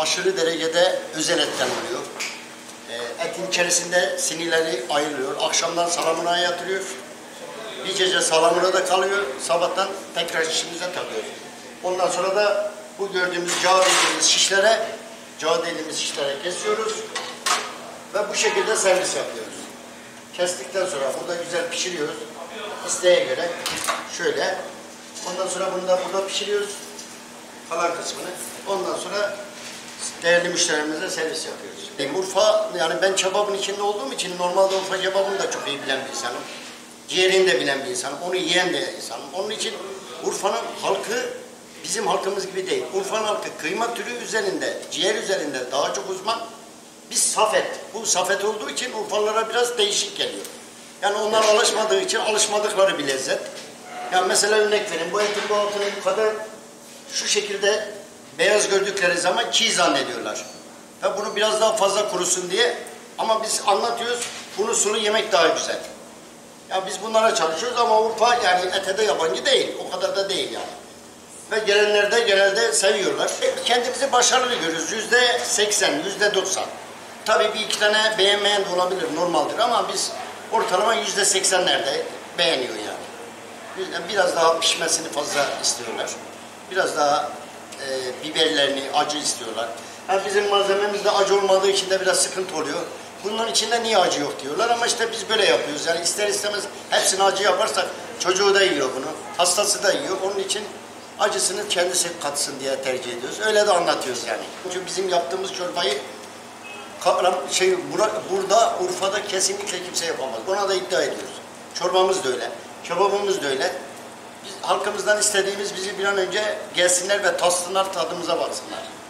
aşırı derecede özel etten oluyor. Etin içerisinde sinirleri ayrılıyor. Akşamdan salamura yatırıyor. Bir gece salamurada kalıyor. Sabahtan tekrar şişimize takıyoruz. Ondan sonra da bu gördüğümüz cağı dediğimiz şişlere kesiyoruz. Ve bu şekilde servis yapıyoruz. Kestikten sonra burada güzel pişiriyoruz. İsteğe göre şöyle. Ondan sonra bunu da burada pişiriyoruz. Kalan kısmını. Ondan sonra değerli müşterilerimize servis yapıyoruz. Urfa, yani ben kebabın içinde olduğum için normalde Urfa kebabını da çok iyi bilen bir insanım. Ciğerini de bilen bir insanım. Onu yiyen de insanım. Onun için Urfa'nın halkı bizim halkımız gibi değil. Urfa'nın halkı kıyma türü üzerinde, ciğer üzerinde daha çok uzman. Biz safet. Bu safet olduğu için Urfalılara biraz değişik geliyor. Yani onlar alışmadığı için alışmadıkları bir lezzet. Yani mesela örnek vereyim. Bu etin bu altını bu kadar şu şekilde beyaz gördükleri zaman çiğ zannediyorlar. Ve bunu biraz daha fazla kurusun diye. Ama biz anlatıyoruz. Bunu sulu yemek daha güzel. Ya biz bunlara çalışıyoruz ama Urfa yani ete de yabancı değil. O kadar da değil yani. Ve gelenler de genelde seviyorlar. Kendimizi başarılı görüyoruz. %80, %90. Tabii bir iki tane beğenmeyen de olabilir, normaldir ama biz ortalama %80'lerde beğeniyor yani. Biraz daha pişmesini fazla istiyorlar. Biraz daha biberlerini acı istiyorlar. Yani bizim malzememizde acı olmadığı için de biraz sıkıntı oluyor. Bunun içinde niye acı yok diyorlar ama işte biz böyle yapıyoruz. Yani ister istemez hepsini acı yaparsak çocuğu da yiyor bunu, hastası da yiyor. Onun için acısını kendisi katsın diye tercih ediyoruz. Öyle de anlatıyoruz yani. Çünkü bizim yaptığımız çorbayı burada Urfa'da kesinlikle kimse yapamaz. Ona da iddia ediyoruz. Çorbamız da öyle, kebabımız da öyle. Biz halkımızdan istediğimiz bizi bir an önce gelsinler ve tatsınlar, tadımıza baksınlar.